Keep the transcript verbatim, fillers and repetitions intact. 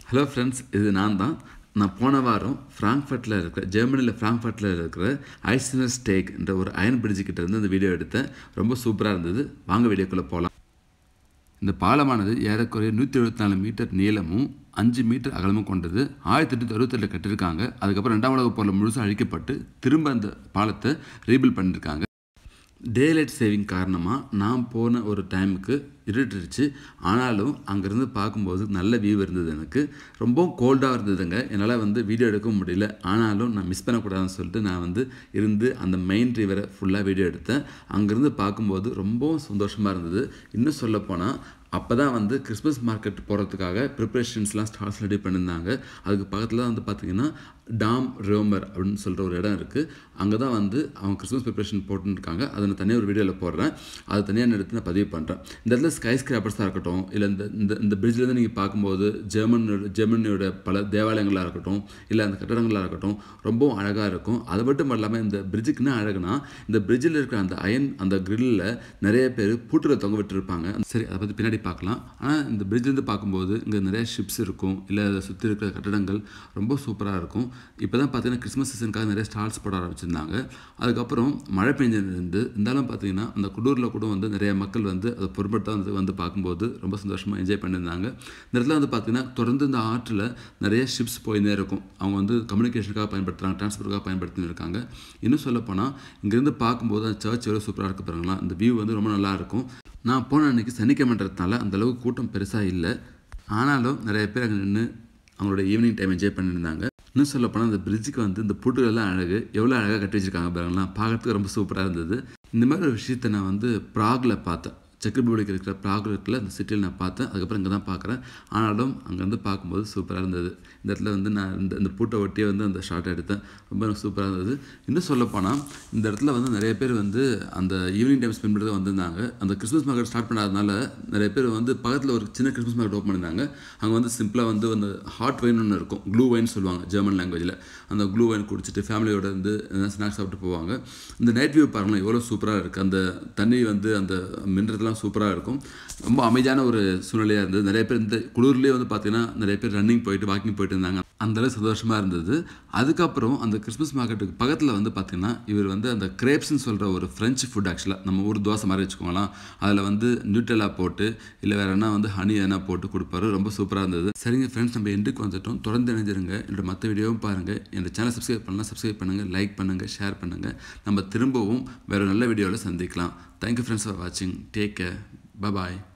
Hello friends, இது நான் தான். நான் போன வாரம் ஃப்ராங்க்ஃபர்ட்டில் இருக்கிற ஜெர்மனியில் ஃப்ராங்க்ஃபர்ட்டில் இருக்கிற Eiserner Steg என்ற ஒரு அயன் பிரிட்ஜ் கிட்ட இருந்து இந்த வீடியோ எடுத்தேன். ரொம்ப சூப்பராக இருந்தது. வாங்க வீடியோக்குள்ளே போகலாம். இந்த பாலமானது ஏறக்குறைய நூற்றி எழுபத்தி நாலு மீட்டர் நீளமும் அஞ்சு மீட்டர் அகலமும் கொண்டது. ஆயிரத்தி எட்நூற்றி அறுபத்தெட்டில் கட்டியிருக்காங்க. அதுக்கப்புறம் ரெண்டாம் உலக போரில் முழுசாக அழிக்கப்பட்டு திரும்ப அந்த பாலத்தை ரீபில்ட் பண்ணியிருக்காங்க. டேலைட் சேவிங் காரணமாக நான் போன ஒரு டைமுக்கு இருட்டுருச்சு. ஆனாலும் அங்கேருந்து பார்க்கும்போது நல்ல வியூ இருந்தது. எனக்கு ரொம்ப கோல்டாக இருந்ததுங்க. என்னால் வந்து வீடியோ எடுக்க முடியல. ஆனாலும் நான் மிஸ் பண்ணக்கூடாதுன்னு சொல்லிட்டு நான் வந்து இருந்து அந்த மெயின் ரிவரை ஃபுல்லாக வீடியோ எடுத்தேன். அங்கேருந்து பார்க்கும்போது ரொம்பவும் சந்தோஷமாக இருந்தது. இன்னும் சொல்லப்போனால் அப்போ தான் வந்து கிறிஸ்மஸ் மார்க்கெட் போகிறதுக்காக ப்ரிப்ரேஷன்ஸ்லாம் ஸ்டார்ஸ் ரெடி பண்ணியிருந்தாங்க. அதுக்கு பக்கத்தில் வந்து பார்த்திங்கன்னா டாம் ரோமர் அப்படின்னு சொல்கிற ஒரு இடம் இருக்குது. அங்கே தான் வந்து அவங்க கிறிஸ்மஸ் ப்ரிப்ரேஷன் போட்டுருக்காங்க. அதை நான் தனியாக ஒரு வீடியோவில் போடுறேன். அது தனியாக எடுத்து நான் பதிவு பண்ணுறேன். இந்த இடத்துல ஸ்கை ஸ்கிராப்பர்ஸாக இருக்கட்டும், இல்லை இந்த இந்த இந்த பிரிட்ஜிலேருந்து நீங்கள் பார்க்கும்போது ஜெர்மனோட ஜெர்மனியோட பல தேவாலயங்களாக இருக்கட்டும், இல்லை அந்த கட்டடங்களாக இருக்கட்டும், ரொம்பவும் அழகாக இருக்கும். அது மட்டும் இல்லாமல் இந்த பிரிட்ஜுக்கு என்ன அழகுனா, இந்த பிரிட்ஜில் இருக்கிற அந்த அயன் அந்த கிரில்லில் நிறைய பேர் பூட்டில் தொங்க விட்டுருப்பாங்க. சரி, அதை பற்றி பின்னாடி பார்க்கலாம். ஆனால் இந்த பிரிட்ஜிலேருந்து பார்க்கும்போது இங்கே நிறைய ஷிப்ஸ் இருக்கும், இல்லை அதை சுற்றி இருக்கிற கட்டடங்கள் ரொம்ப சூப்பராக இருக்கும். இப்போ தான் பார்த்தீங்கன்னா கிறிஸ்மஸ் சீசனுக்காக நிறைய ஸ்டால்ஸ் போட ஆரம்பிச்சிருந்தாங்க. அதுக்கப்புறம் மழை பெஞ்சிருந்து இருந்தாலும் பார்த்தீங்கன்னா அந்த குடூரில் கூட வந்து நிறைய மக்கள் வந்து அதை பொருட்படுத்த வந்து வந்து பார்க்கும்போது ரொம்ப சந்தோஷமாக என்ஜாய் பண்ணியிருந்தாங்க. இந்த இடத்துல வந்து பார்த்திங்கன்னா தொடர்ந்து இந்த ஆற்றில் நிறைய ஷிப்ஸ் போயினே இருக்கும். அவங்க வந்து கம்யூனிகேஷனுக்காக பயன்படுத்துகிறாங்க, டிரான்ஸ்போர்ட்டுக்காக பயன்படுத்தின்னு இருக்காங்க. இன்னும் சொல்லப்போனால் இங்கேருந்து பார்க்கும்போது அந்த சர்ச் எவ்வளோ சூப்பராக இருக்குது பாருங்களா. இந்த வியூ வந்து ரொம்ப நல்லாயிருக்கும். நான் போன அன்றைக்கி சனிக்கிழமைன்றதுனால அந்தளவுக்கு கூட்டம் பெருசாக இல்லை. ஆனாலும் நிறைய பேர் அங்கே நின்று அவங்களோட ஈவினிங் டைம் என்ஜாய் பண்ணியிருந்தாங்க. இன்னும் சொல்லப்போனால் இந்த பிரிட்ஜுக்கு வந்து இந்த பூட்டுகளெல்லாம் அழகு எவ்வளோ அழகாக கட்டி வச்சுருக்காங்க பாருங்களா. பார்க்குறதுக்கு ரொம்ப சூப்பராக இருந்தது. இந்த மாதிரி ஒரு விஷயத்தை நான் வந்து ப்ராகில் பார்த்தேன். செக் ரிப்பப்ளிக் இருக்கிற ப்ராக் இருக்கிற அந்த சிட்டியில் நான் பார்த்தேன். அதுக்கப்புறம் இங்கே தான் பார்க்குறேன். ஆனாலும் அங்கேருந்து பார்க்கும்போது சூப்பராக இருந்தது. இந்த இடத்துல வந்து நான் இந்த இந்த பூட்டை ஒட்டியே வந்து அந்த ஷார்ட் எடுத்தேன். ரொம்ப சூப்பராக இருந்தது. இன்னும் சொல்லப்போனால் இந்த இடத்துல வந்து நிறைய பேர் வந்து அந்த ஈவினிங் டைம் ஸ்பெண்ட் பண்ணுறது வந்திருந்தாங்க. அந்த கிறிஸ்மஸ் மார்க்கெட் ஸ்டார்ட் பண்ணாதனால நிறைய பேர் வந்து பக்கத்தில் ஒரு சின்ன கிறிஸ்மஸ் மார்க்கெட் ஓப்பன் பண்ணியிருந்தாங்க. அங்கே வந்து சிம்பிளாக வந்து அந்த ஹாட் வைன் ஒன்று இருக்கும், க்ளூ வைன் சொல்லுவாங்க ஜெர்மன் லாங்குவேஜில். அந்த க்ளூ வைன் குடிச்சிட்டு ஃபேமிலியோட வந்து ஸ்நாக்ஸ் சாப்பிட்டு போவாங்க. இந்த நைட் வியூ பாருங்களேன் எவ்வளோ சூப்பராக இருக்குது. அந்த தண்ணி வந்து அந்த மின்றதுலாம் சூப்பராக இருக்கும். ரொம்ப அமைதியான ஒரு சூழ்நிலையாக இருந்தது. நிறைய பேர் இந்த குளிர்லேயே வந்து பார்த்திங்கன்னா நிறைய பேர் ரன்னிங் போயிட்டு வாக்கிங் போயிட்டு இருந்தாங்க. அந்தளவு சந்தோஷமாக இருந்தது. அதுக்கப்புறம் அந்த கிறிஸ்மஸ் மார்க்கெட்டுக்கு பக்கத்தில் வந்து பார்த்திங்கன்னா இவர் வந்து அந்த கிரேப்ஸ்ன்னு சொல்கிற ஒரு ஃப்ரெஞ்சு ஃபுட், ஆக்சுவலாக நம்ம ஊர் தோசை மாதிரி வச்சுக்கோங்களேன். அதில் வந்து நியூட்டெல்லா போட்டு இல்லை வேறு என்ன வந்து ஹனி எதனா போட்டு கொடுப்பாரு. ரொம்ப சூப்பராக இருந்தது. சரிங்க ஃப்ரெண்ட்ஸ், நம்ம எண்டுக்கு வந்துட்டோம். தொடர்ந்து இணைஞ்சிருங்க. என்னோட மற்ற வீடியோவும் பாருங்கள். என்னோட சேனல் சப்ஸ்கிரைப் பண்ணலாம், சப்ஸ்கிரைப் பண்ணுங்கள், லைக் பண்ணுங்கள், ஷேர் பண்ணுங்கள். நம்ம திரும்பவும் வேறு நல்ல வீடியோவில் சந்திக்கலாம். தேங்க்யூ ஃப்ரெண்ட்ஸ் ஃபார் வாட்சிங். Take care. Bye bye.